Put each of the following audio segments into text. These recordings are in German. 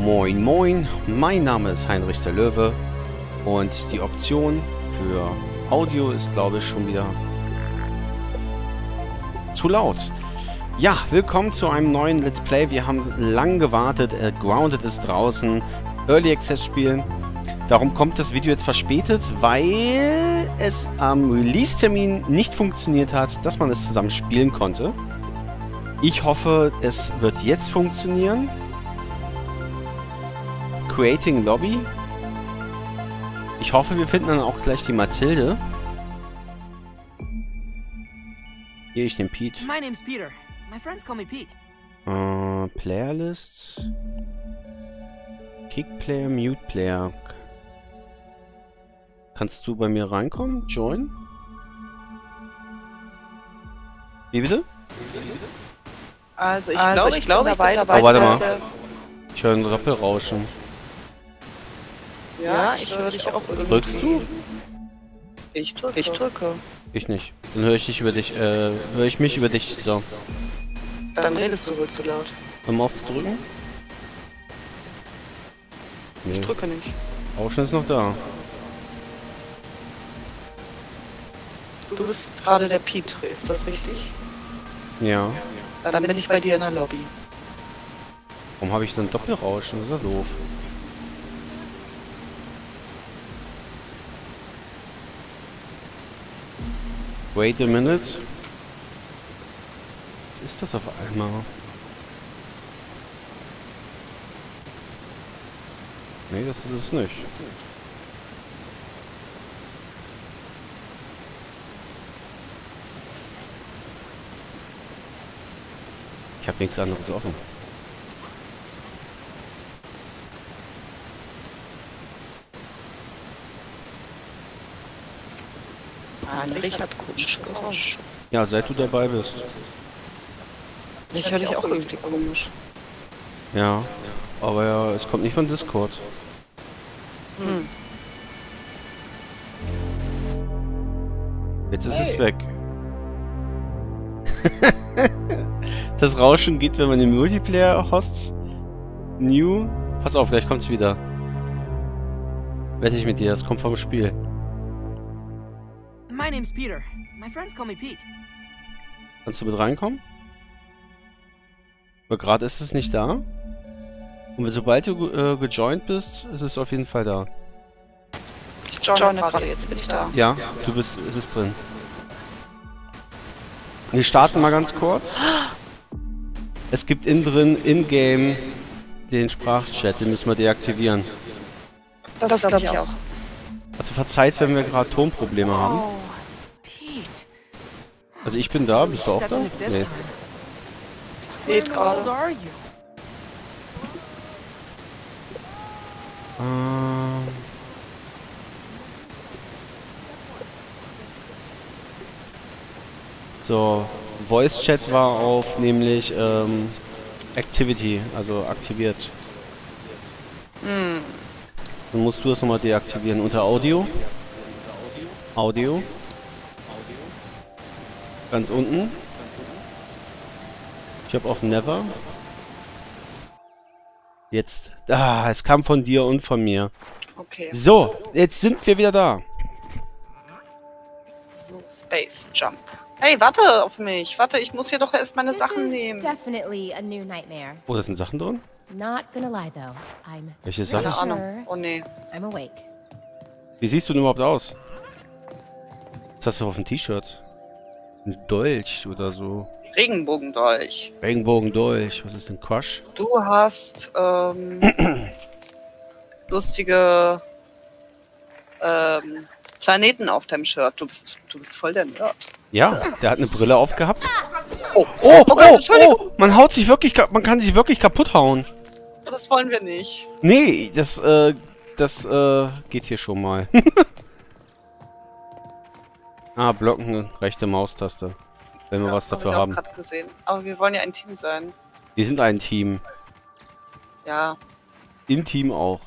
Moin Moin, mein Name ist Heinrich der Löwe und die Option für Audio ist, glaube ich, schon wieder zu laut. Ja, willkommen zu einem neuen Let's Play. Wir haben lang gewartet, Grounded ist draußen, Early Access Spiel. Darum kommt das Video jetzt verspätet, weil es am Release-Termin nicht funktioniert hat, dass man es zusammen spielen konnte. Ich hoffe, es wird jetzt funktionieren. Creating Lobby. Ich hoffe, wir finden dann auch gleich die Mathilde. Hier, ich nehme Pete. My name's Peter. My friends call me Pete. Playerlist. Kick Player, Mute Player. Kannst du bei mir reinkommen? Join? Wie bitte? Also ich glaube, dabei. Oh, warte mal. Ich höre ein Doppelrauschen. Ja, ich höre dich auch irgendwie. Drückst du? Ich drücke. Ich nicht. Dann höre ich dich über dich, höre ich mich über dich. So. Dann redest du wohl zu laut. Hör mal auf zu drücken. Nee. Ich drücke nicht. Rauschen ist noch da. Du bist gerade der Pete, ist das richtig? Ja. Dann bin ich bei dir in der Lobby. Warum habe ich dann Doppelrauschen? Das ist ja doof. Wait a minute. Was ist das auf einmal? Nee, das ist es nicht. Ich habe nichts anderes offen. Heinrich hat komische Geräusche. Ja, seit du dabei bist. Ich höre dich auch irgendwie komisch. Ja, aber ja, es kommt nicht von Discord. Jetzt ist es weg. Das Rauschen geht, wenn man den Multiplayer-Hosts New... Pass auf, gleich kommt's wieder. Wette ich mit dir, das kommt vom Spiel. My name's Peter. My friends call me Pete. Kannst du mit reinkommen? Aber gerade ist es nicht da. Und sobald du gejoint bist, ist es auf jeden Fall da. Ich joine gerade, jetzt bin ich da. Ja, du bist, es ist drin. Wir starten mal ganz kurz. Es gibt innen drin, in-game, den Sprachchat, den müssen wir deaktivieren. Das glaube ich auch. Also verzeiht, wenn wir gerade Tonprobleme haben. Oh, Pete. Also ich bin da, bist du auch da? Stepping it this Nee. time. Geht How gerade. old are you? So, Voice Chat war auf nämlich Activity, also aktiviert. Dann musst du das nochmal deaktivieren unter Audio. Audio. Ganz unten. Ich habe auf Never. Jetzt. Ah, es kam von dir und von mir. Okay. So, jetzt sind wir wieder da. So, Space Jump. Hey, warte auf mich. Warte, ich muss hier doch erst meine This Sachen is nehmen. definitely a new nightmare. Oh, da sind Sachen drin? Not gonna lie though, I'm Welche pretty Sachen? Keine Ahnung. sure Oh nee. I'm awake. Wie siehst du denn überhaupt aus? Was hast du auf dem T-Shirt? Ein Dolch oder so. Regenbogendolch. Regenbogendolch. Was ist denn Crush? Du hast lustige Planeten auf deinem Shirt. Du bist voll der Nerd. Ja, der hat eine Brille aufgehabt. Oh, Oh, man haut sich wirklich, man kann sich wirklich kaputt hauen. das wollen wir nicht. Nee, das geht hier schon mal. Blocken, rechte Maustaste. Wenn wir was dafür Hab haben. ich auch gerade gesehen. Aber wir wollen ja ein Team sein. Wir sind ein Team. Ja. In Team auch.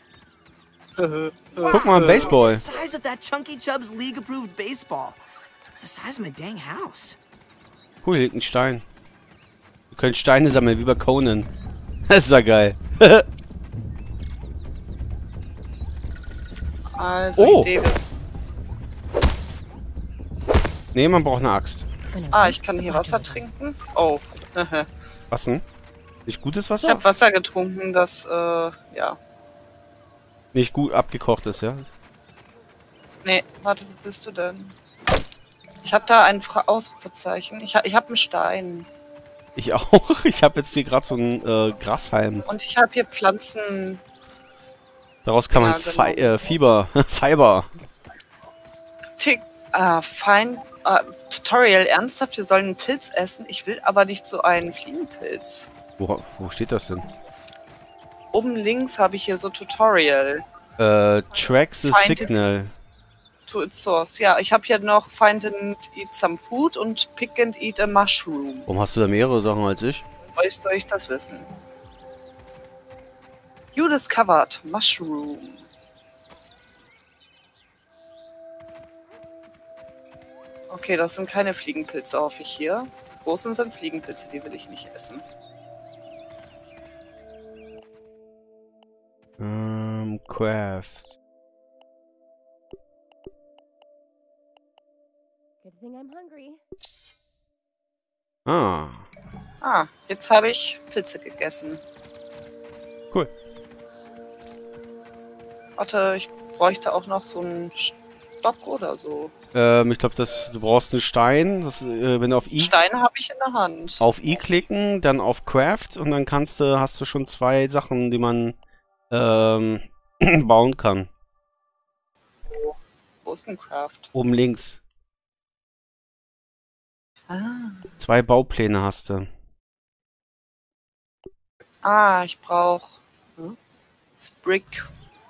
Guck mal, Baseball. The size of that Chunky Chubb's league-approved baseball. It's the size of my dang house. Cool, hier liegt ein Stein. Wir können Steine sammeln, wie bei Conan. Das ist ja geil. Also, Oh. Idee. Nee, man braucht eine Axt. Gonna Ah, reach ich kann the hier bottom Wasser of it. trinken. Oh. Was denn? Nicht gutes Ich Wasser? habe Wasser getrunken, das, ja. Nicht gut abgekocht ist, ja? Nee, warte, wo bist du denn? Ich habe da ein Ausrufezeichen. Ich hab einen Stein. Ich auch. Ich habe jetzt hier gerade so einen Grashalm. Und ich habe hier Pflanzen. Daraus kann man Ja, genau. Fiber. Tutorial, ernsthaft, wir sollen einen Pilz essen. Ich will aber nicht so einen Fliegenpilz. Wo steht das denn? Oben links habe ich hier so Tutorial. Track the Find it. signal. To its source. Ja, ich habe hier noch Find and Eat some food und Pick and Eat a Mushroom. Warum hast du da mehrere Sachen als ich? Woher soll ich das wissen? You discovered Mushroom. Okay, das sind keine Fliegenpilze, hoffe ich hier. Großen sind Fliegenpilze, die will ich nicht essen. Craft. Good thing I'm hungry. Ah, Ah, jetzt habe ich Pilze gegessen. cool. Warte, ich bräuchte auch noch so einen Stock oder so. Ich glaube, du brauchst einen Stein. Wenn du Steine habe ich in der Hand. auf I klicken, dann auf Craft und dann hast du schon 2 Sachen, die man bauen kann. Wo ist denn Craft? Oben links. Ah. 2 Baupläne hast du. Ah, ich brauche Sprig.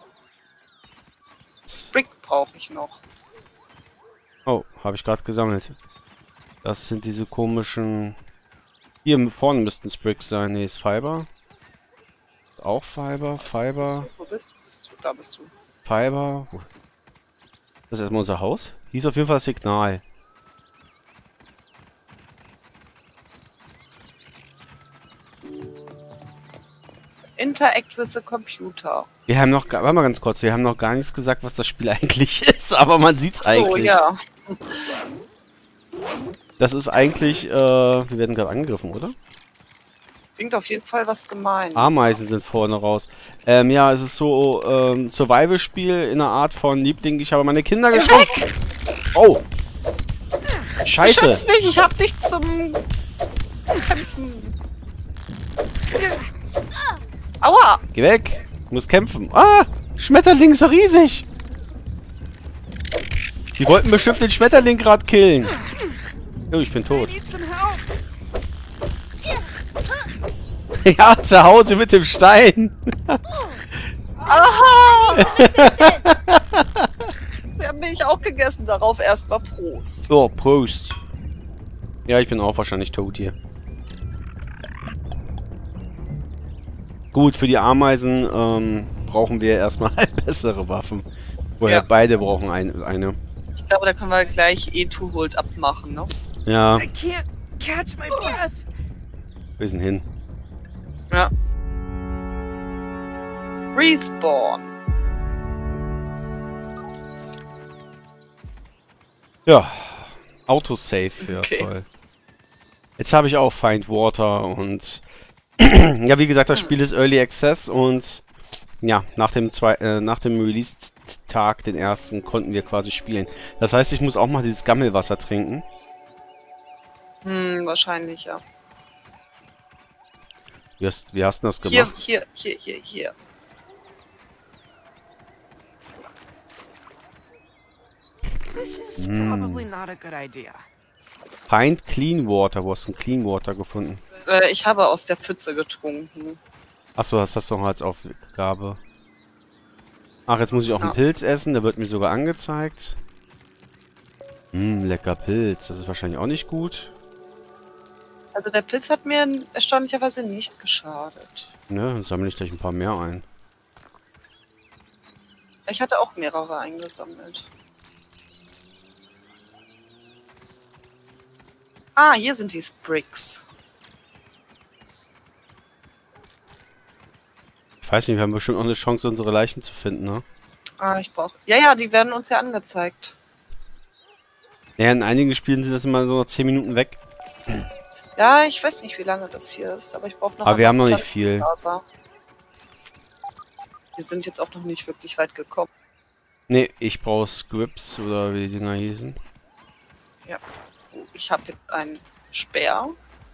Sprig brauche ich noch. Oh, habe ich gerade gesammelt. Das sind diese komischen... Hier vorne müssten Sprigs sein. Nee, ist Fiber. Auch Fiber. Wo bist du? Da bist du. Fiber. Das ist erstmal unser Haus. Hier ist auf jeden Fall das Signal. Interact with the computer. Wir haben noch... Warte mal ganz kurz. Wir haben noch gar nichts gesagt, was das Spiel eigentlich ist. Aber man sieht's So, eigentlich. ja. Das ist eigentlich... wir werden gerade angegriffen, oder? Klingt auf jeden Fall was gemein. Ameisen sind vorne raus. Ja, es ist so Survival-Spiel in einer Art von Liebling. Ich habe meine Kinder geschrumpft. Oh! Scheiße! Schütz mich, ich hab dich zum Kämpfen. Aua! Geh weg! Ich muss kämpfen. Ah! Schmetterling ist so riesig! Die wollten bestimmt den Schmetterling gerade killen. Oh, ich bin tot. Need some help. Ja, zu Hause mit dem Stein. Aha! Sie haben mich auch gegessen. Darauf erstmal Prost. So, Prost. Ja, ich bin auch wahrscheinlich tot hier. Gut, für die Ameisen brauchen wir erstmal bessere Waffen. Woher Ja. beide brauchen eine. Ich glaube, da können wir gleich E2-Hold abmachen, ne? Ja, I can't catch my breath. wir sind hin. Ja. Respawn. Ja, Autosave, ja Okay. toll. Jetzt habe ich auch Find Water und ja, wie gesagt, das Spiel ist Early Access und ja, nach dem Release-Tag, den ersten, konnten wir quasi spielen. Das heißt, ich muss auch mal dieses Gammelwasser trinken. Wahrscheinlich, ja. Wie hast du das Hier, gemacht? hier. This is probably not a good idea. Find Clean Water. Wo hast du ein Clean Water gefunden? Ich habe aus der Pfütze getrunken. Achso, das hast du noch als Aufgabe. Ach, jetzt muss ich auch einen Ja. Pilz essen. Der wird mir sogar angezeigt. Lecker Pilz. Das ist wahrscheinlich auch nicht gut. Also der Pilz hat mir erstaunlicherweise nicht geschadet. Ne, dann sammle ich gleich ein paar mehr ein. Ich hatte auch mehrere eingesammelt. Ah, hier sind die Sprigs. Ich weiß nicht, wir haben bestimmt auch eine Chance, unsere Leichen zu finden, ne? Ah, ich brauche. Ja, ja, die werden uns ja angezeigt. Ja, in einigen Spielen sind das immer so 10 Minuten weg. Ja, ich weiß nicht, wie lange das hier ist, aber ich brauche noch. Aber wir haben noch nicht Pflanzen- viel. Wir sind jetzt auch noch nicht wirklich weit gekommen. Ne, ich brauche Scripts oder wie die Dinger hießen. Ja. Ich habe jetzt einen Speer.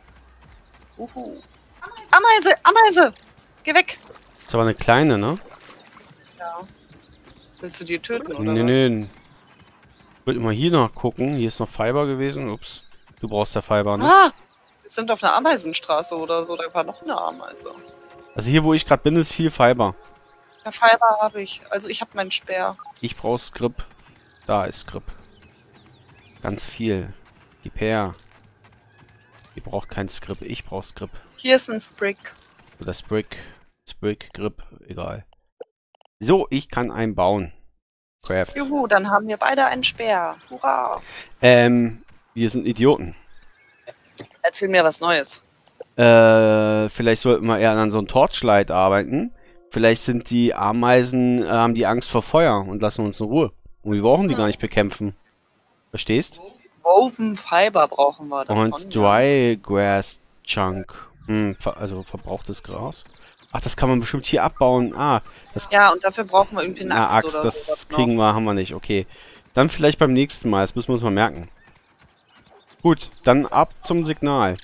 Ameise! Ameise! Geh weg! Ist aber eine kleine, ne? Ja. Willst du die töten oder Nee, was? nee. Ich wollte mal hier nachgucken. Hier ist noch Fiber gewesen. Ups. Du brauchst ja Fiber, ne? Ah! Wir sind auf einer Ameisenstraße oder so. Da war noch eine Ameise. Also hier, wo ich gerade bin, ist viel Fiber. Ja, Fiber habe ich. Also ich habe meinen Speer. Ich brauche Scrip. Da ist Scrip. Ganz viel. Gib her. Ihr braucht kein Scrip. Ich brauche Scrip. Hier ist ein Sprig. Oder Sprig. Sprig, Grip. Egal. So, ich kann einen bauen. Craft. Juhu, dann haben wir beide einen Speer. Hurra! Wir sind Idioten. Erzähl mir was Neues. Vielleicht sollten wir eher an so einem Torchlight arbeiten. Vielleicht sind die Ameisen, haben die Angst vor Feuer und lassen uns in Ruhe. Und wir brauchen die gar nicht bekämpfen. Verstehst? Woven Fiber brauchen wir davon. Und Dry Grass Chunk. Also verbrauchtes Gras. Ach, das kann man bestimmt hier abbauen. Ah, das Ja, und dafür brauchen wir irgendwie eine na, Axt, Axt, oder das sowas noch. kriegen wir, haben wir nicht. Okay. Dann vielleicht beim nächsten Mal. Das müssen wir uns mal merken. Gut, dann ab zum Signal.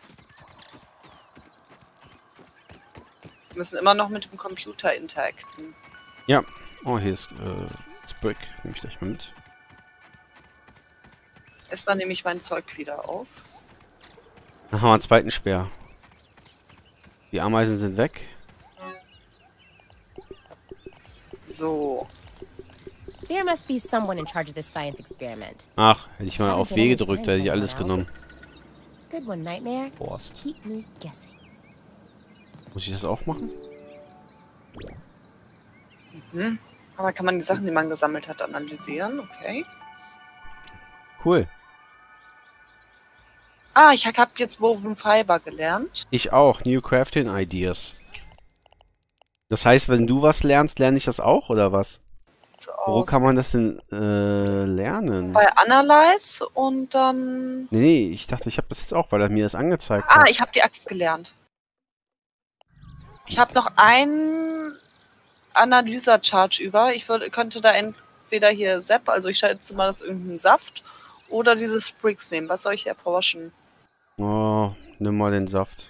Wir müssen immer noch mit dem Computer interacten. Ja. Oh, hier ist Sprig. Nehme ich gleich mal mit. Erstmal nehme ich mein Zeug wieder auf. Dann haben wir einen zweiten Speer. Die Ameisen sind weg. So. There must be someone in charge of this science experiment. Ach, hätte ich mal Haven't auf been W any gedrückt, signs hätte ich of alles anyone else. genommen. Good one, Nightmare. Borst. Keep me guessing. Muss ich das auch machen? Aber kann man die Sachen, die man gesammelt hat, analysieren? Okay. Cool. Ah, ich habe jetzt Woven Fiber gelernt. Ich auch. New Crafting Ideas. Das heißt, wenn du was lernst, lerne ich das auch, oder was? Sieht so Wo aus. kann man das denn lernen? Bei Analyze und dann... Nee, ich dachte, ich habe das jetzt auch, weil er mir das angezeigt Ah, hat. ich habe die Axt gelernt. Ich habe noch einen Analyser-Charge über. Ich könnte da entweder hier Sepp, also ich schätze mal, das ist irgendein Saft, oder diese Sprigs nehmen. Was soll ich erforschen? Oh, nimm mal den Saft.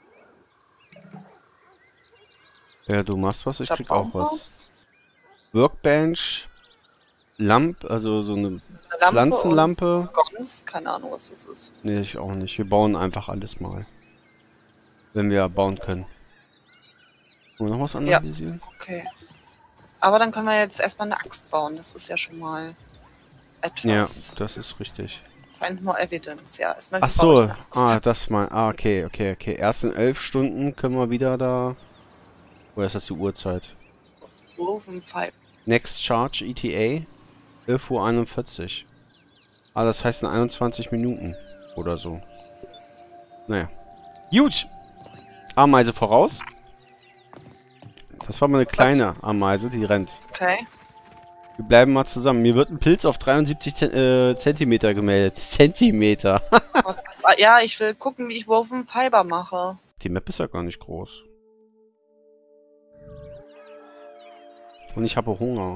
Ja, du machst was, ich hab krieg auch was. Baumholz, Workbench, also so eine eine Lampe Pflanzenlampe. und Gons. Keine Ahnung, was das ist. Nee, ich auch nicht. Wir bauen einfach alles mal. Wenn wir bauen können. Wollen wir noch was Ja. analysieren? Okay. Aber dann können wir jetzt erstmal eine Axt bauen. Das ist ja schon mal Ja, etwas. das ist richtig. Find more evidence. Ja, erstmal Ach baue so, ich eine Axt. das mal. Ah, okay. Erst in 11 Stunden können wir wieder da. Oder ist das die Uhrzeit? Woven Fiber. Next Charge ETA 11:41 Uhr. Ah, das heißt in 21 Minuten oder so. Naja. Gut. Ameise voraus. Das war mal eine kleine Ameise, die rennt. Okay. Wir bleiben mal zusammen. Mir wird ein Pilz auf 73 Zentimeter gemeldet. Zentimeter. Ja, ich will gucken, wie ich Woven Fiber mache. Die Map ist ja gar nicht groß. Und ich habe Hunger.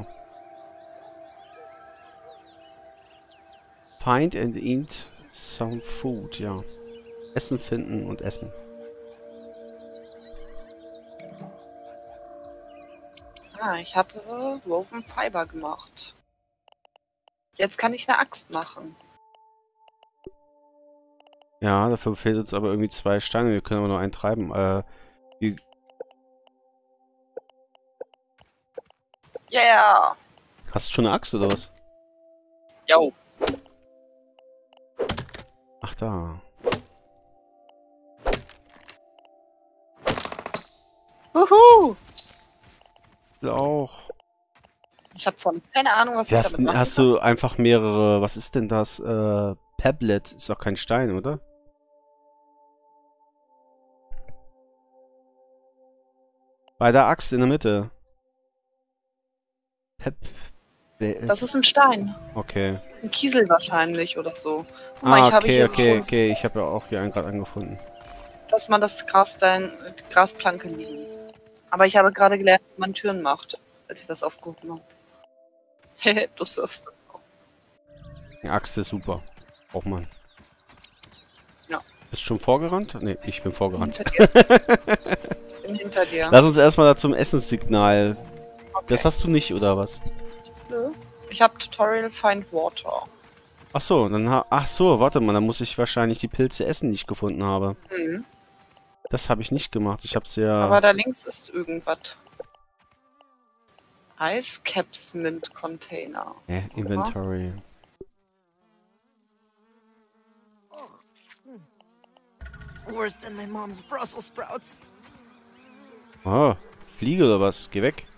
Find and eat some food, ja. Essen finden und essen. Ah, ich habe Woven Fiber gemacht. Jetzt kann ich eine Axt machen. Ja, dafür fehlt uns aber irgendwie 2 Steine. Wir können aber nur einen treiben. Yeah! Hast du schon eine Axt oder was? Yo! Ach, da. Wuhu! Ich will auch. Ich habe zwar keine Ahnung, was ich damit mache. Hast du einfach mehrere... Was ist denn das? Peblet ist doch kein Stein, oder? Bei der Axt in der Mitte. Das ist ein Stein. Okay. Ein Kiesel wahrscheinlich oder so. Guck mal, ich habe hier schon, okay. Ich habe ja auch hier einen gerade angefunden. dass man das Grasplanke liegen. Aber ich habe gerade gelernt, wie man Türen macht, als ich das aufgehoben habe. Hehe, du surfst. Die Axt ist super. Braucht man. Ja. Bist du schon vorgerannt? Ne, ich bin vorgerannt. Hinter dir. Ich bin hinter dir. Lass uns erstmal da zum Essenssignal. Okay. Das hast du nicht, oder was? Nö. Ich habe Tutorial Find Water. Ach so, ach so, warte mal, dann muss ich wahrscheinlich die Pilze essen, die ich gefunden habe. Mhm. Das habe ich nicht gemacht. Ich hab's ja... Aber da links ist irgendwas. Ice Caps Mint Container. Inventory. Worse than my mom's Brussels sprouts. Oh, Fliege oder was? Geh weg.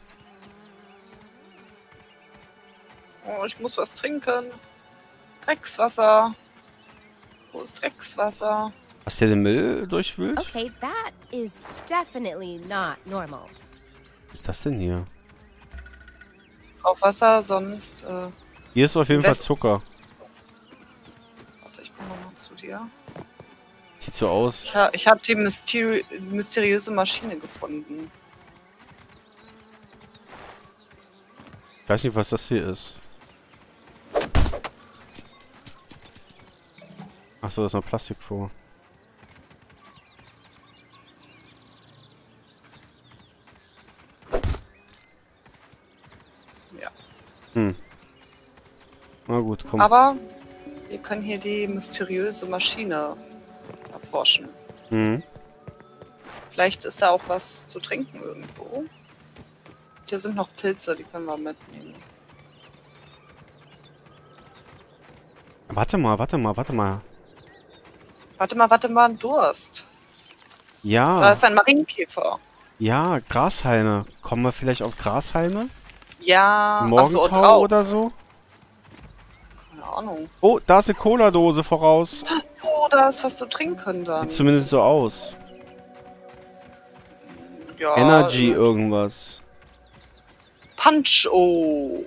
Oh, ich muss was trinken. Dreckswasser. Wo ist Dreckswasser? Hast du den Müll durchwühlt? Okay, that is definitely not normal. Was ist das denn hier? Auf Wasser, sonst... Hier ist auf jeden Fall West- Zucker. Warte, ich komme mal zu dir. Sieht so aus. Ich hab die mysteriöse Maschine gefunden. Ich weiß nicht, was das hier ist. Achso, da ist noch Plastik vor. Ja. Na gut, komm. Aber wir können hier die mysteriöse Maschine erforschen. Mhm. Vielleicht ist da auch was zu trinken irgendwo. Hier sind noch Pilze, die können wir mitnehmen. Warte mal. Warte mal, ein Durst. Da Ja, ist ein Marienkäfer. ja, Grashalme. Kommen wir vielleicht auf Grashalme? Ja, Morgentau drauf. oder so? Keine Ahnung. Oh, da ist eine Cola-Dose voraus. Oh, da ist was zu trinken dann. Sieht zumindest so aus. Ja, Energy irgendwas. Punch-O.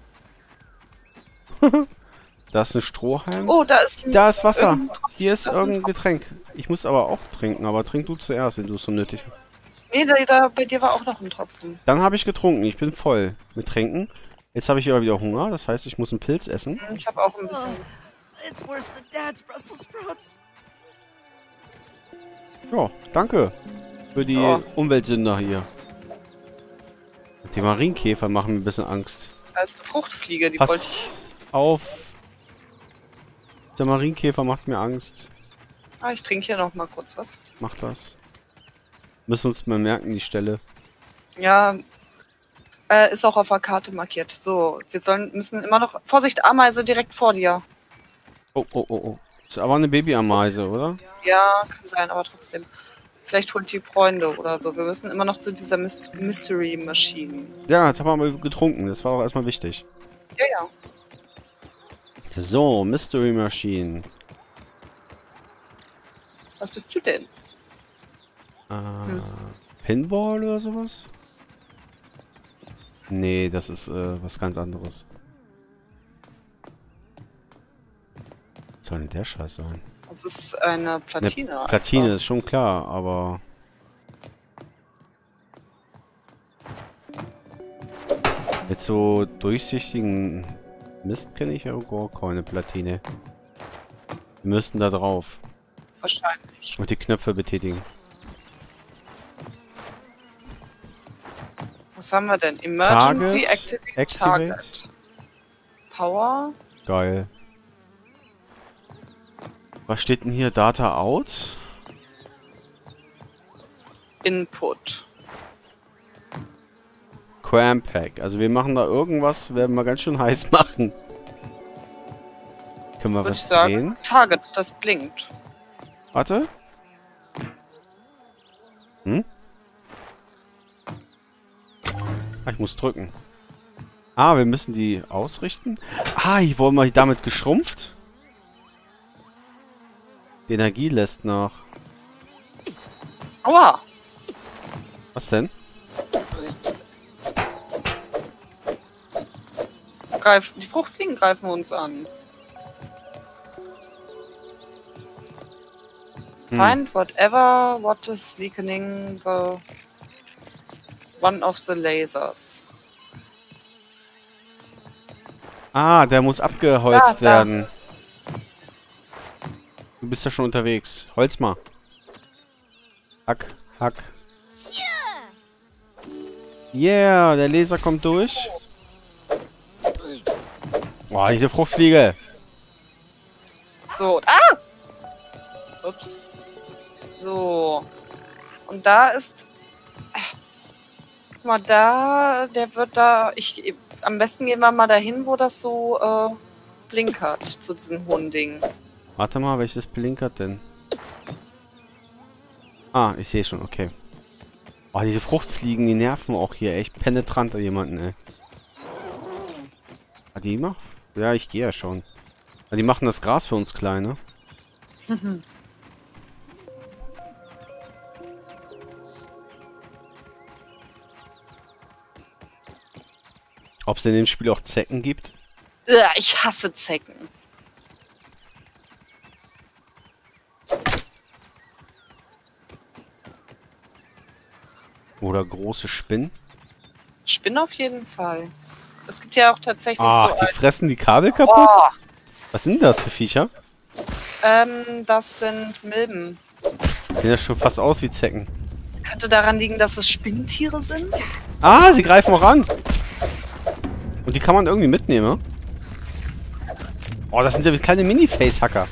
Da ist ein Strohhalm. Oh, da ist ein... Da ist Wasser. irgendein- Hier ist das ist ein irgendein Getränk. Ich muss aber auch trinken, aber trink du zuerst, wenn du es so nötig hast. Nee, bei dir war auch noch ein Tropfen. Dann habe ich getrunken. Ich bin voll mit Trinken. Jetzt habe ich aber wieder Hunger. Das heißt, ich muss einen Pilz essen. Ich habe auch ein bisschen... It's worse than Dad's Brussels sprouts. Ja, danke. Für die Ja. Umweltsünder hier. Die Marienkäfer machen mir ein bisschen Angst. Da ist eine Fruchtfliege, die wollte ich... Pass auf. Der Marienkäfer macht mir Angst. Ah, ich trinke hier noch mal kurz was. Mach das. Müssen uns mal merken, die Stelle. Ja, ist auch auf der Karte markiert. So, müssen immer noch... Vorsicht, Ameise direkt vor dir. Oh. Ist aber eine Babyameise, oder? Ja, kann sein, aber trotzdem. Vielleicht holt die Freunde oder so. Wir müssen immer noch zu dieser Mystery Machine. Ja, jetzt haben wir mal getrunken. Das war doch erstmal wichtig. Ja, ja. So, Mystery Machine. Was bist du denn? Pinball oder sowas? Nee, das ist was ganz anderes. Was soll denn der Scheiß sein? Das ist eine Platine. Eine Platine einfach. ist schon klar, aber... Mit so durchsichtigen Mist kenne ich ja gar keine Platine. Wir müssten da drauf Wahrscheinlich. und die Knöpfe betätigen. Was haben wir denn? Emergency Target, Activate Target. Power. Geil. Was steht denn hier? Data out? Input. Cram Pack. Also wir machen da irgendwas, werden wir ganz schön heiß machen. Können wir Würde ich was sagen. drehen? Target, das blinkt. Warte. Ah, ich muss drücken. Ah, wir müssen die ausrichten. Ah, ich wollte mal damit geschrumpft. Die Energie lässt nach. Aua! Was denn? Die Fruchtfliegen greifen uns an. Find whatever what is weakening the one of the lasers. Ah, der muss abgeholzt Da. werden. Du bist ja schon unterwegs. Holz mal. Hack, hack. Yeah, der Laser kommt durch. Boah, diese Fruchtfliege. So. Ah! Ups. So. Und da ist... Guck mal, da... Der wird da... Am besten gehen wir mal dahin, wo das so blinkert. Zu diesem hohen Ding. Warte mal, welches blinkert denn? Ah, ich sehe schon, okay. Oh, diese Fruchtfliegen, die nerven auch hier echt penetrant an jemanden, ey. Ah, die macht? Ja, ich gehe ja schon. Ah, die machen das Gras für uns klein, ne? Ob es in dem Spiel auch Zecken gibt? Ich hasse Zecken. Oder große Spinnen? Spinnen auf jeden Fall. Es gibt ja auch tatsächlich Ach, so... die fressen die Kabel kaputt? Oh, Was sind das für Viecher? das sind Milben. Sehen ja schon fast aus wie Zecken. Es könnte daran liegen, dass es Spinntiere sind. Ah, sie greifen auch an. Und die kann man irgendwie mitnehmen. Oh, das sind ja wie kleine Mini-Facehacker.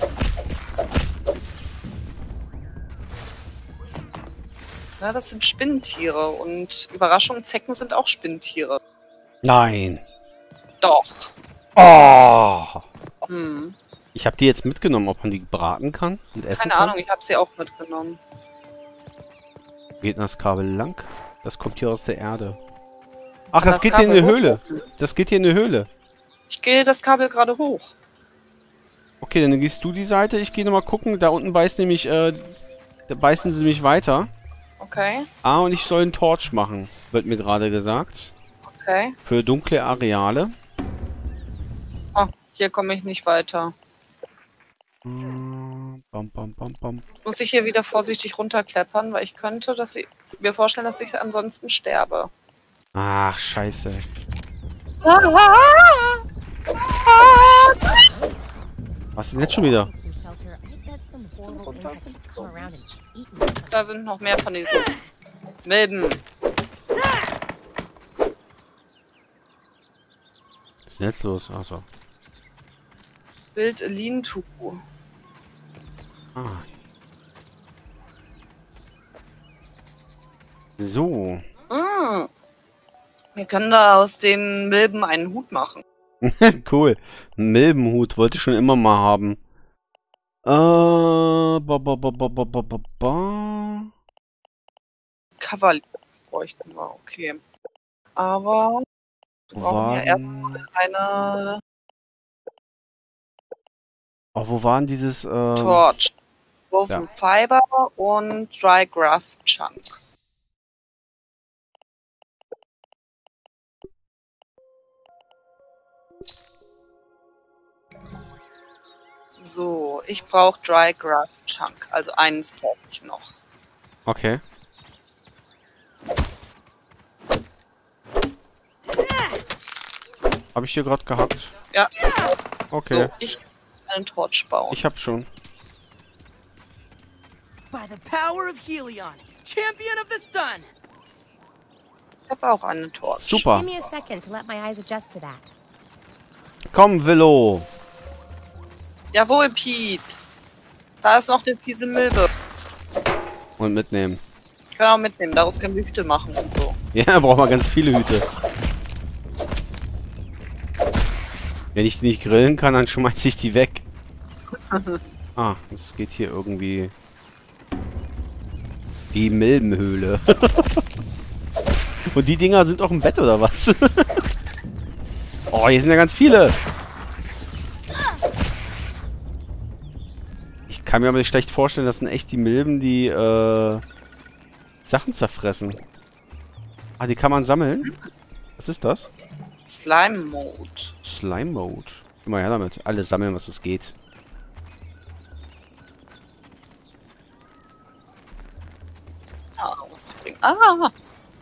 Ja, das sind Spinnentiere. Und Überraschung, Zecken sind auch Spinnentiere. Nein. Doch. Oh. Hm. Ich habe die jetzt mitgenommen, ob man die braten kann und essen Keine kann. Ahnung, ich habe sie auch mitgenommen. Geht das Kabel lang? Das kommt hier aus der Erde. Ach, das Das geht hier in Kabel eine Höhle. Das geht hier in eine Höhle. Ich gehe das Kabel gerade hoch. Okay, dann gehst du die Seite. Ich gehe nochmal gucken. Da unten beißt nämlich, da beißen sie nämlich weiter. Okay, Ah, und ich soll einen Torch machen, wird mir gerade gesagt. okay. Für dunkle Areale. Oh, hier komme ich nicht weiter. Bam, bam, bam, bam. Jetzt muss ich hier wieder vorsichtig runterkleppern, weil ich könnte mir vorstellen, dass ich ansonsten sterbe. Ach, scheiße. Was ist denn jetzt schon wieder? Some shelter. I bet some horrible insects have come around and eaten us. Da sind noch mehr von diesen Milben. Was ist denn jetzt los? Achso. Wild Lean-To. Ah. So. Wir können da aus den Milben einen Hut machen. Cool. Milbenhut. Wollte ich schon immer mal haben. Kavalier bräuchten wir, okay. Aber wir brauchen ja erstmal eine wo waren dieses... Torch. Woven Fiber und Dry Grass Chunk. So, ich brauche Dry Grass Chunk. Also eins brauche ich noch. Okay. Habe ich hier gerade gehackt? Ja. Okay. So, ich muss einen Torch bauen. Ich hab schon. By the power of Helion, champion of the sun! Ich habe auch eine Torch. Super. Give me a second to let my eyes adjust to that. Komm, Willow. Jawohl, Pete. Da ist noch diese Milbe. Und mitnehmen. Ich kann auch mitnehmen. Daraus können wir Hüte machen und so. Ja, braucht man ganz viele Hüte. Wenn ich die nicht grillen kann, dann schmeiß ich die weg. Ah, es geht hier irgendwie... Die Milbenhöhle. Und die Dinger sind auch im Bett, oder was? Oh, hier sind ja ganz viele. Ich kann mir aber nicht schlecht vorstellen, das sind echt die Milben, die Sachen zerfressen. Ah, die kann man sammeln? Was ist das? Slime-Mode. Slime-Mode. Guck mal her damit. Alles sammeln, was es geht. Ja, was zu bringen. Ah!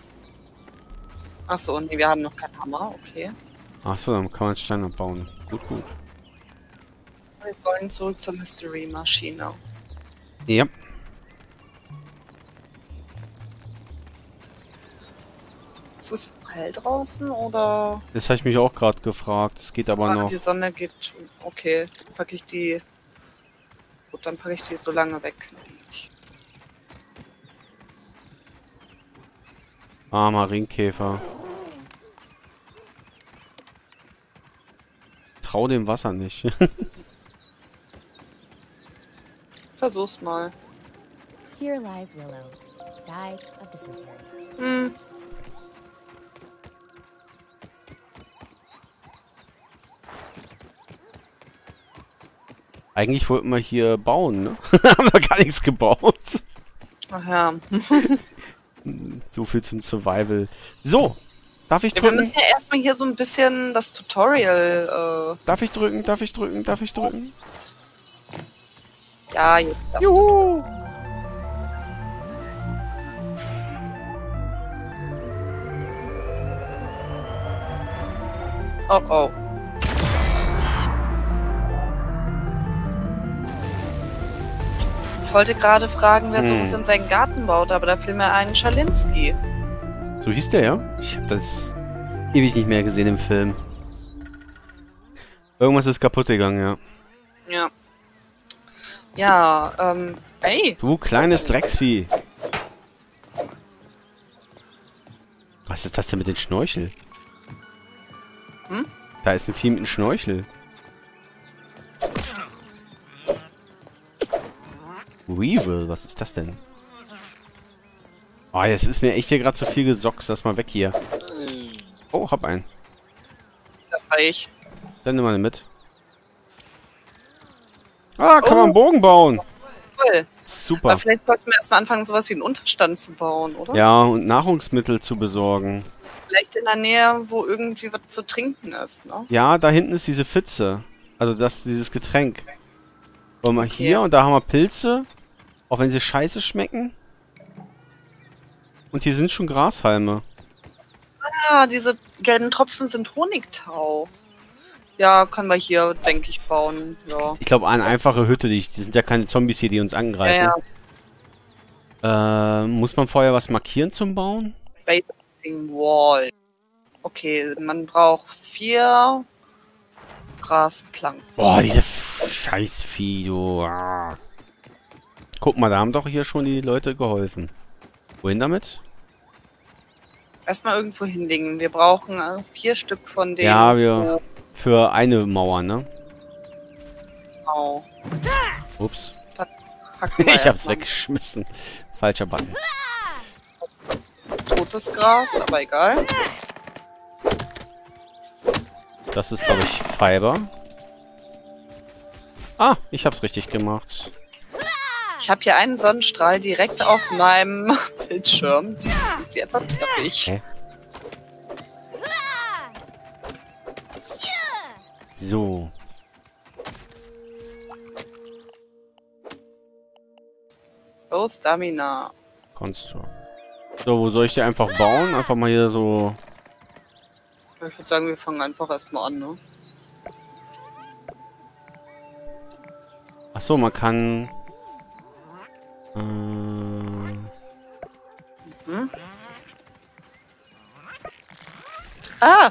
Achso, nee, wir haben noch keinen Hammer, okay. Achso, dann kann man Stein abbauen. Gut, gut. Wir sollen zurück zur Mystery-Maschine. Ja. Ist es hell draußen oder? Das habe ich mich auch gerade gefragt. Es geht aber noch. Die Sonne geht. Okay, packe ich die. Gut, dann packe ich die so lange weg. Armer Ringkäfer. Trau dem Wasser nicht. Versuch's mal. Here lies Willow, died of dysentery. Hm. Eigentlich wollten wir hier bauen, ne? Haben wir gar nichts gebaut. Ach ja. So viel zum Survival. So. Darf ich Wir drücken? müssen ja erstmal hier so ein bisschen das Tutorial. Darf ich drücken? Darf ich drücken? Darf ich drücken? Ja, jetzt darfst du. Juhu! Oh oh. Ich wollte gerade fragen, wer sowas in seinen Garten baut, aber da fiel mir ein Schalinski. So hieß der, ja? Ich habe das ewig nicht mehr gesehen im Film. Irgendwas ist kaputt gegangen, ja. Ja. Ja, hey. Du kleines Drecksvieh. Was ist das denn mit dem Schnorchel? Hm? Da ist ein Vieh mit einem Schnorchel. Weevil, was ist das denn? Oh, jetzt ist mir echt hier gerade zu viel gesockt. Lass mal weg hier. Oh, hab einen. Das war ich. Dann nimm mal mit. Ah, kann man einen Bogen bauen. Cool. Super. Aber vielleicht sollten wir erstmal anfangen, sowas wie einen Unterstand zu bauen, oder? Ja, und Nahrungsmittel zu besorgen. Vielleicht in der Nähe, wo irgendwie was zu trinken ist, ne? Ja, da hinten ist diese Pfütze. Also dieses Getränk. Wollen wir hier und da haben wir Pilze. Auch wenn sie scheiße schmecken. Und hier sind schon Grashalme. Ah, diese gelben Tropfen sind Honigtau. Ja, können wir hier, denke ich, bauen. Ja. Ich glaube, eine einfache Hütte. Die sind ja keine Zombies hier, die uns angreifen. Ja, Muss man vorher was markieren zum Bauen? Basic Wall. Okay, man braucht 4 Grasplanken. Boah, diese Scheißvieh, du. Ah. Guck mal, da haben doch hier schon die Leute geholfen. Wohin damit? Erstmal irgendwo hinlegen. Wir brauchen 4 Stück von denen. Ja, wir... Für eine Mauer, ne? Genau. Ups. Packen wir Ich hab's erstmal. weggeschmissen. Falscher Button. Totes Gras, aber egal. Das ist, glaube ich, Fiber. Ah, ich hab's richtig gemacht. Ich habe hier einen Sonnenstrahl direkt auf meinem Bildschirm. Das ist irgendwie etwas knappig. Hä? So. Oh, Stamina. Construct. So, wo soll ich die einfach bauen? Einfach mal hier so... Ich würde sagen, wir fangen einfach erstmal an, ne? Achso, man kann... Ah!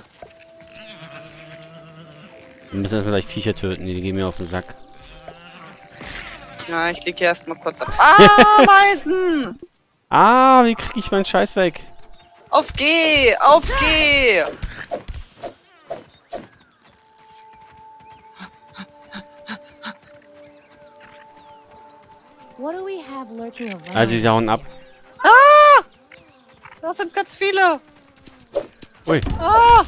Wir müssen erstmal gleich Viecher töten, die gehen mir auf den Sack. Ja, ich lege hier erstmal kurz ab. Ah, Meisen! Ah, wie krieg ich meinen Scheiß weg? Auf G! Auf G! What do we have lurking around? Also, sie hauen ab. Ah! Das sind ganz viele! Ui. Ah!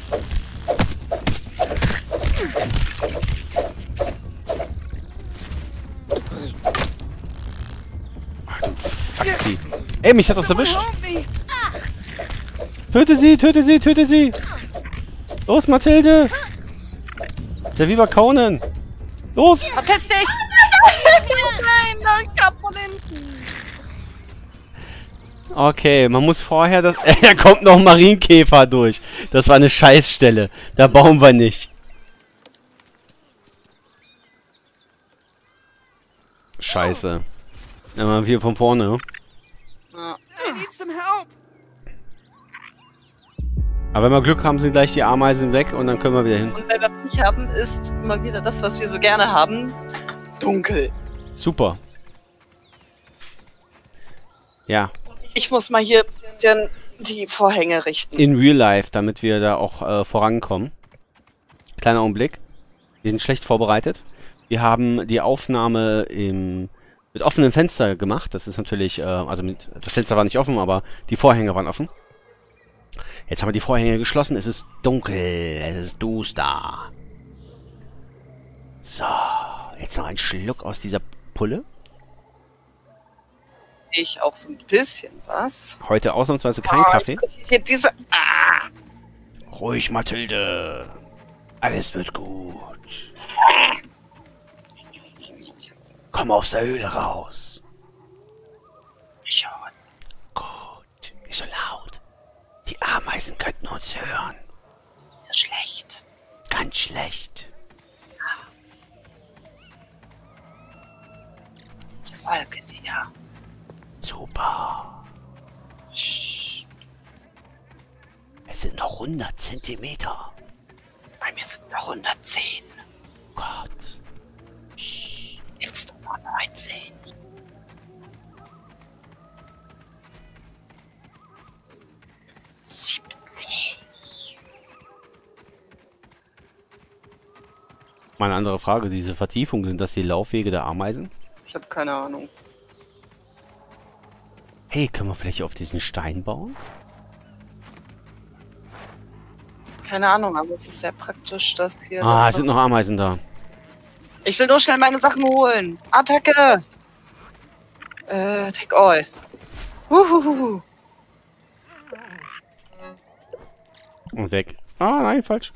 Ach du Fuck-Vieh. Ey, mich hat das erwischt. Töte sie, töte sie, töte sie. Los, Mathilde! Ist ja wie bei Conan. Los! Verpiss dich! Nein, nein, kaputt hinten. Okay, man muss vorher das... Da kommt noch ein Marienkäfer durch. Das war eine Scheißstelle. Da bauen wir nicht. Scheiße. Dann machen wir von vorne. Ja. I need some help. Aber wenn wir Glück haben, sind gleich die Ameisen weg und dann können wir wieder hin. Und wenn wir nicht haben, ist mal wieder das, was wir so gerne haben. Dunkel. Super. Ja, Ich muss mal hier ein bisschen die Vorhänge richten. in Real Life, damit wir da auch vorankommen. Kleiner Augenblick. Wir sind schlecht vorbereitet. Wir haben die Aufnahme mit offenem Fenster gemacht. Das ist natürlich, also das Fenster war nicht offen, aber die Vorhänge waren offen. Jetzt haben wir die Vorhänge geschlossen. Es ist dunkel. Es ist duster. So, jetzt noch ein Schluck aus dieser Pulle. Ich auch so ein bisschen was. Heute ausnahmsweise kein Kaffee. Hier diese. Ruhig, Mathilde. Alles wird gut. Komm aus der Höhle raus. Schon. Gut. Nicht so laut. Die Ameisen könnten uns hören. Schlecht. Ganz schlecht. Folge dir. Super. Psst. Es sind noch 100 Zentimeter. Bei mir sind noch 110. Gott. Psst. Jetzt noch 19. Mal eine andere Frage. Diese Vertiefung, sind das die Laufwege der Ameisen? Ich habe keine Ahnung. Hey, können wir vielleicht auf diesen Stein bauen? Keine Ahnung, aber es ist sehr praktisch, dass hier. Ah, das es sind noch Ameisen da. Ich will nur schnell meine Sachen holen. Attacke! Take all. Huhuhu. Und weg. Ah, nein, falsch.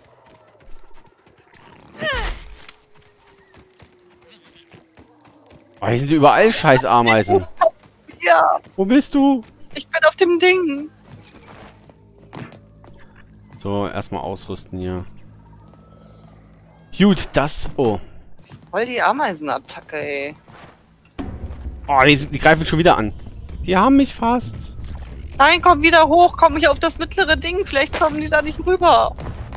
Oh, hier sind überall scheiß Ameisen. Ja, Wo bist du? ich bin auf dem Ding. So, erstmal ausrüsten hier. Gut, das... Oh. Voll die Ameisenattacke, ey. Oh, die greifen schon wieder an. Die haben mich fast. Nein, komm wieder hoch, komm ich auf das mittlere Ding. Vielleicht kommen die da nicht rüber.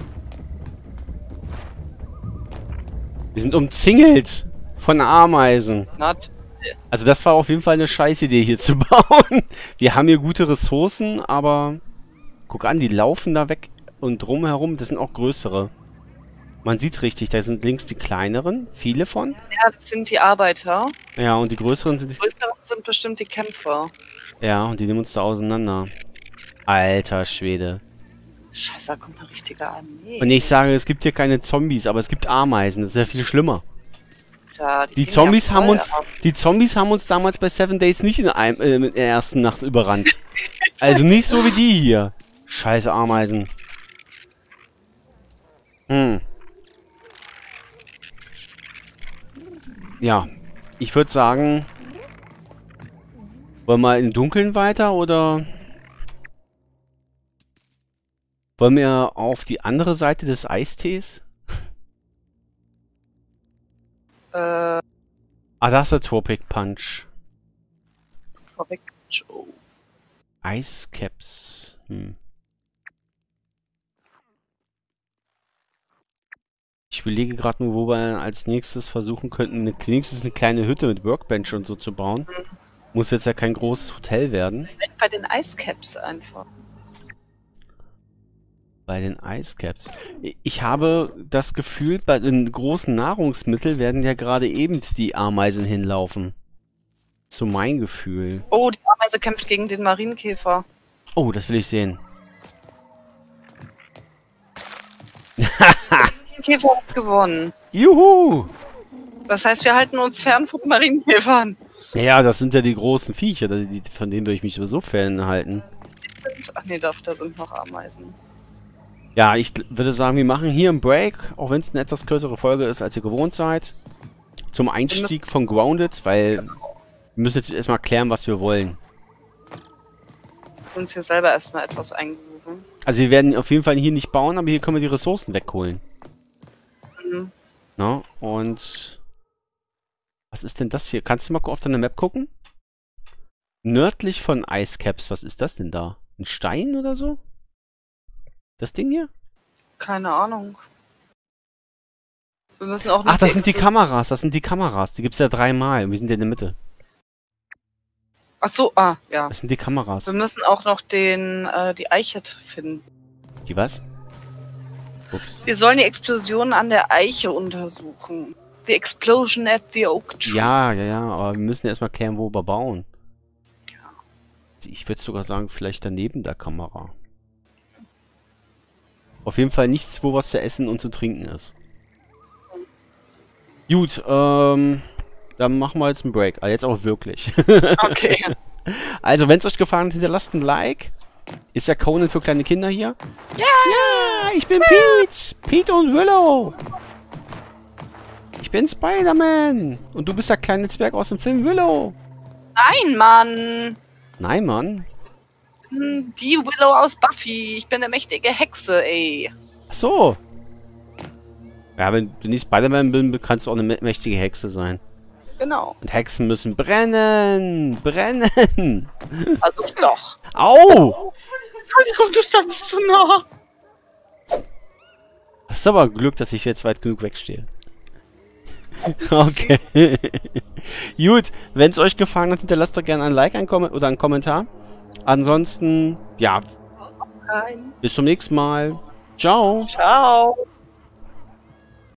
Wir sind umzingelt von Ameisen. Not. Also das war auf jeden Fall eine Scheißidee hier zu bauen. Wir haben hier gute Ressourcen, aber... Guck an, die laufen da weg und drumherum. Das sind auch größere. Man sieht richtig, da sind links die kleineren, viele von. Ja, das sind die Arbeiter. Ja, und die größeren sind... Die größeren sind bestimmt die Kämpfer. Ja, und die nehmen uns da auseinander. Alter Schwede. Scheiße, da kommt eine richtige Armee. Und ich sage, es gibt hier keine Zombies, aber es gibt Ameisen. Das ist ja viel schlimmer. Da, Die gehen Zombies ja haben voll uns, ab. die Zombies haben uns damals bei 7 Days nicht in der ersten Nacht überrannt. Also nicht so wie die hier. Scheiß Ameisen. Ja, ich würde sagen, wollen wir im Dunkeln weiter oder wollen wir auf die andere Seite des Eistees? Ah, das ist der Tropic Punch. Korrekt. Oh. Eiscaps. Ich überlege gerade nur, wo wir als nächstes versuchen könnten, wenigstens eine kleine Hütte mit Workbench und so zu bauen. Muss jetzt ja kein großes Hotel werden. Vielleicht bei den Eiscaps einfach. Bei den Eiscaps. Ich habe das Gefühl, bei den großen Nahrungsmitteln werden ja gerade eben die Ameisen hinlaufen. So mein Gefühl. Oh, die Ameise kämpft gegen den Marienkäfer. Oh, das will ich sehen. Der Marienkäfer hat gewonnen. Juhu! Das heißt, wir halten uns fern von Marienkäfern. Ja, das sind ja die großen Viecher, von denen würde ich mich sowieso fernhalten. Ach nee, doch, da sind noch Ameisen. Ja, ich würde sagen, wir machen hier einen Break, auch wenn es eine etwas kürzere Folge ist, als ihr gewohnt seid. Zum Einstieg von Grounded, weil wir müssen jetzt erstmal klären, was wir wollen. Uns hier selber erstmal etwas eingerufen. Also wir werden auf jeden Fall hier nicht bauen, aber hier können wir die Ressourcen wegholen. Mhm. Na, und was ist denn das hier? Kannst du mal auf deine Map gucken? Nördlich von Icecaps, was ist das denn da? Ein Stein oder so? Das Ding hier? Keine Ahnung. Wir müssen auch nicht. Ach, das sind die Kameras, Die gibt's ja 3-mal und wir sind ja in der Mitte. Ach so, ja. Das sind die Kameras. Wir müssen auch noch die Eiche finden. Die was? Ups. Wir sollen die Explosion an der Eiche untersuchen. The explosion at the oak tree. Ja, aber wir müssen erstmal klären, wo wir bauen. Ich würde sogar sagen, vielleicht daneben der Kamera. Auf jeden Fall nichts, wo was zu essen und zu trinken ist. Gut, dann machen wir jetzt einen Break. Aber jetzt auch wirklich. Okay. Also, wenn es euch gefallen hat, hinterlasst ein Like. Ist ja Conan für kleine Kinder hier? Ja, ich bin Pete. Pete und Willow. Ich bin Spider-Man. Und du bist der kleine Zwerg aus dem Film Willow. Nein, Mann. Nein, Mann. Die Willow aus Buffy. Ich bin eine mächtige Hexe, ey. Ach so. Ja, wenn ich Spider-Man bin, kannst du auch eine mächtige Hexe sein. Genau. Und Hexen müssen brennen. Brennen. Also doch. Au! Entschuldigung, du standst zu nah. Das ist aber Glück, dass ich jetzt weit genug wegstehe. Okay. Gut, wenn es euch gefallen hat, hinterlasst doch gerne ein Like oder einen Kommentar. Ansonsten, ja, bis zum nächsten Mal. Ciao. Ciao.